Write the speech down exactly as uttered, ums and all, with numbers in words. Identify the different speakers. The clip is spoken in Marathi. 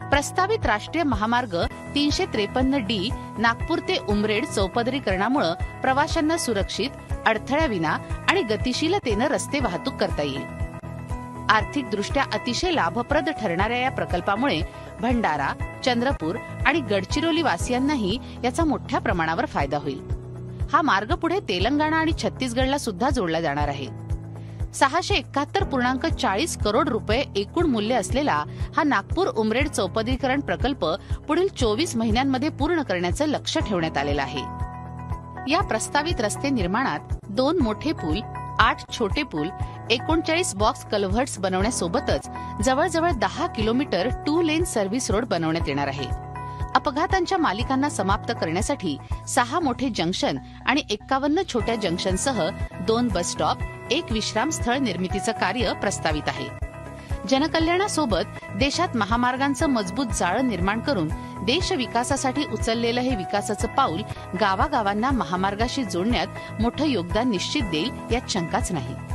Speaker 1: प्रस्तावित राष्ट्रीय महामार्ग तीनशे त्रेपन्न डी नागपूर ते उमरेड चौपदरीकरणामुळे प्रवाशांना सुरक्षित, अडथळ्याविना आणि गतिशीलतेने रस्ते वाहतूक करता येईल। आर्थिकदृष्ट्या अतिशय लाभप्रद ठरणाऱ्या या प्रकल्पामुळे भंडारा, चंद्रपूर आणि गडचिरोली वासियांनाही याचा मोठ्या प्रमाणावर फायदा होईल। हा मार्ग पुढे तेलंगणा आणि छत्तीसगडला सुद्धा जोडला जाणार आहे। सहाशे एकाहत्तर पूर्णांक चाळीस करोड रुपये एकूण मूल्य असलेला हा नागपूर उमरेड चौपदरीकरण प्रकल्प पुढील चोवीस महिन्यांमध्ये पूर्ण करण्याचं लक्ष्य ठेवण्यात आलेलं आहे। या प्रस्तावित रस्ते निर्माणात दोन मोठे पूल, आठ छोटे पूल, एकोणचाळीस बॉक्स कल्व्हर्ट्स बनवण्यासोबतच जवळजवळ दहा kilometre two lane service road बनवण्यात येणार आहे। अपघातांच्या मालिकांना समाप्त करण्यासाठी सहा मोठे जंक्शन आणि एक्कावन्न छोट्या जंक्शनसह दोन बस स्टॉप, एक विश्राम स्थळ निर्मितीचं कार्य प्रस्तावित आहे। जनकल्याणासोबत देशात महामार्गांचं मजबूत जाळं निर्माण करून देश विकासासाठी उचललेलं हे विकासाचं पाऊल गावागावांना महामार्गाशी जोडण्यात मोठं योगदान निश्चित देईल यात शंकाच नाही।